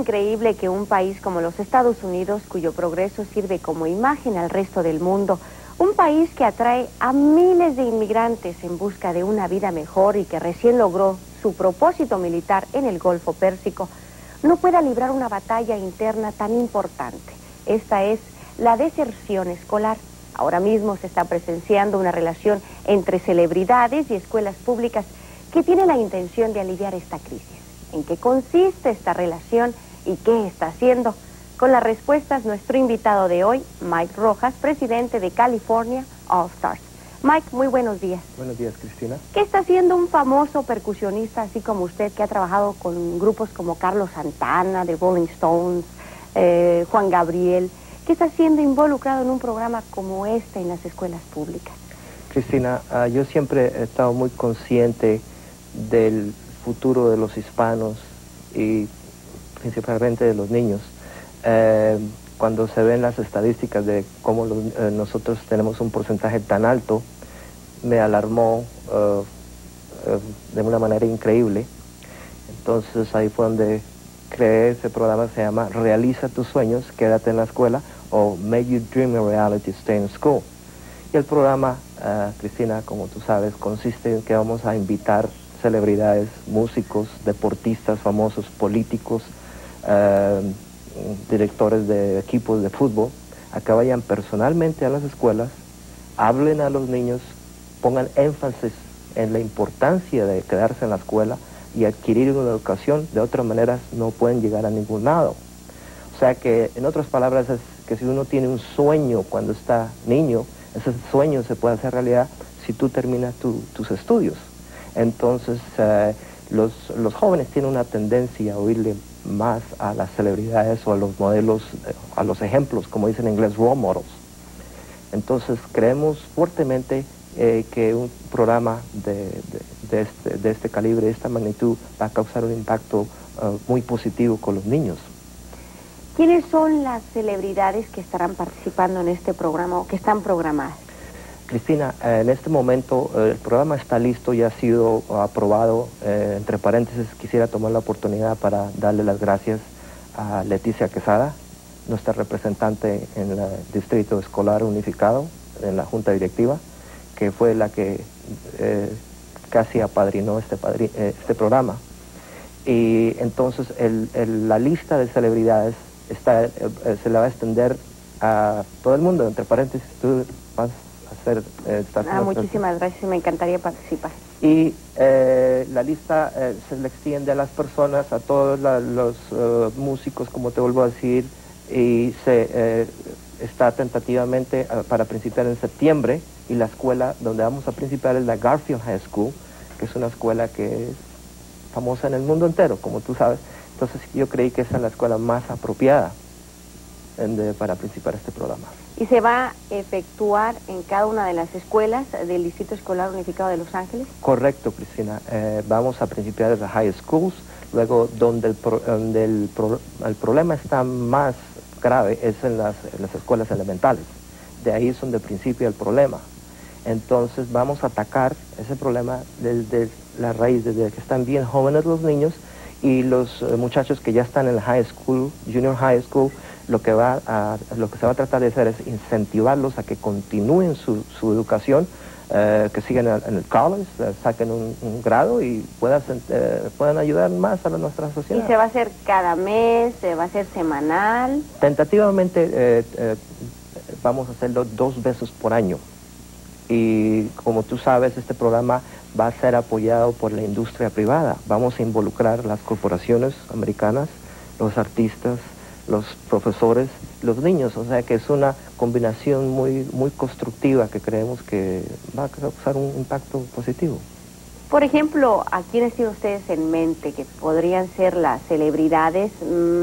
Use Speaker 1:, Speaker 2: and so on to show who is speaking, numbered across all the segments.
Speaker 1: increíble que un país como los Estados Unidos, cuyo progreso sirve como imagen al resto del mundo, un país que atrae a miles de inmigrantes en busca de una vida mejor y que recién logró su propósito militar en el Golfo Pérsico, no pueda librar una batalla interna tan importante. Esta es la deserción escolar. Ahora mismo se está presenciando una relación entre celebridades y escuelas públicas que tiene la intención de aliviar esta crisis. ¿En qué consiste esta relación y qué está haciendo? Con las respuestas, nuestro invitado de hoy, Mike Rojas, presidente de California All Stars. Mike, muy buenos días.
Speaker 2: Buenos días, Cristina.
Speaker 1: ¿Qué está haciendo un famoso percusionista así como usted, que ha trabajado con grupos como Carlos Santana, de Rolling Stones, Juan Gabriel? ¿Qué está siendo involucrado en un programa como este en las escuelas públicas?
Speaker 2: Cristina, yo siempre he estado muy consciente del futuro de los hispanos y principalmente de los niños. Cuando se ven las estadísticas de cómo nosotros tenemos un porcentaje tan alto, me alarmó de una manera increíble. Entonces ahí fue donde creé ese programa, se llama Realiza tus sueños, quédate en la escuela, o Make Your Dream a Reality, Stay in School. Y el programa, Cristina, como tú sabes, consiste en que vamos a invitar celebridades, músicos, deportistas famosos, políticos, directores de equipos de fútbol, a que vayan personalmente a las escuelas, hablen a los niños, pongan énfasis en la importancia de quedarse en la escuela y adquirir una educación. De otra manera no pueden llegar a ningún lado. O sea que, en otras palabras, es que si uno tiene un sueño cuando está niño, ese sueño se puede hacer realidad si tú terminas tus estudios. Entonces, los jóvenes tienen una tendencia a oírle más a las celebridades o a los modelos, a los ejemplos, como dicen en inglés, role models. Entonces, creemos fuertemente que un programa de este calibre, de esta magnitud, va a causar un impacto muy positivo con los niños.
Speaker 1: ¿Quiénes son las celebridades que estarán participando en este programa o que están programadas?
Speaker 2: Cristina, en este momento el programa está listo, ya ha sido aprobado. Entre paréntesis, quisiera tomar la oportunidad para darle las gracias a Leticia Quesada, nuestra representante en el Distrito Escolar Unificado, en la Junta Directiva, que fue la que casi apadrinó este programa. Y entonces la lista de celebridades se la va a extender a todo el mundo. Entre paréntesis, tú vas
Speaker 1: muchísimas gracias, me encantaría participar.
Speaker 2: Y la lista se le extiende a las personas, a todos los músicos, como te vuelvo a decir, y está tentativamente para principiar en septiembre, y la escuela donde vamos a principiar es la Garfield High School, que es una escuela que es famosa en el mundo entero, como tú sabes. Entonces yo creí que esa es la escuela más apropiada para principiar este programa.
Speaker 1: ¿Y se va a efectuar en cada una de las escuelas del Distrito Escolar Unificado de Los Ángeles?
Speaker 2: Correcto, Cristina. Vamos a principiar en las high schools, luego donde el problema está más grave es en las escuelas elementales. De ahí es donde principia el problema. Entonces vamos a atacar ese problema desde la raíz, desde que están bien jóvenes los niños y los muchachos que ya están en la high school, junior high school. Lo que se va a tratar de hacer es incentivarlos a que continúen su educación, que sigan en el college, saquen un grado y puedan ayudar más a nuestra sociedad.
Speaker 1: ¿Y se va a hacer cada mes? ¿Se va a hacer semanal?
Speaker 2: Tentativamente vamos a hacerlo 2 veces por año. Y como tú sabes, este programa va a ser apoyado por la industria privada. Vamos a involucrar las corporaciones americanas, los artistas, los profesores, los niños, o sea que es una combinación muy constructiva que creemos que va a causar un impacto positivo.
Speaker 1: Por ejemplo, ¿a quiénes tienen ustedes en mente que podrían ser las celebridades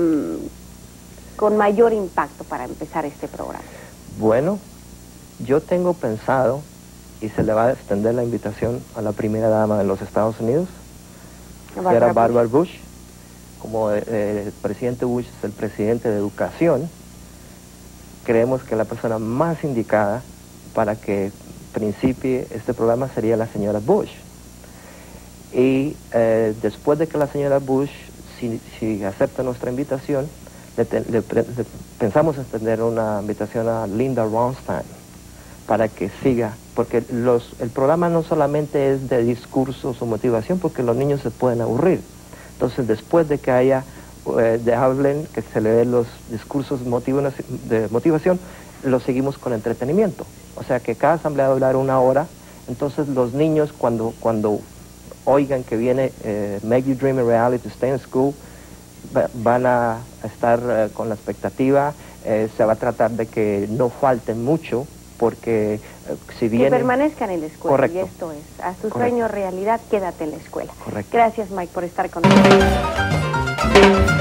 Speaker 1: con mayor impacto para empezar este programa?
Speaker 2: Bueno, yo tengo pensado, y se le va a extender la invitación a la primera dama de los Estados Unidos, que era Barbara Bush. Como el presidente Bush es el presidente de educación, creemos que la persona más indicada para que principie este programa sería la señora Bush. Y después de que la señora Bush si acepta nuestra invitación, pensamos extender una invitación a Linda Ronstadt para que siga, porque el programa no solamente es de discursos o motivación, porque los niños se pueden aburrir. Entonces, después de que hablen, que se le den los discursos de motivación, lo seguimos con entretenimiento. O sea, que cada asamblea va a hablar 1 hora, entonces los niños cuando oigan que viene Make You Dream a Reality, Stay in School, van a estar con la expectativa. Se va a tratar de que no falten mucho, porque si bien...
Speaker 1: Que permanezcan en la escuela.
Speaker 2: Correcto.
Speaker 1: Y esto es, haz tu sueño realidad, quédate en la escuela.
Speaker 2: Correcto.
Speaker 1: Gracias, Mike, por estar con nosotros.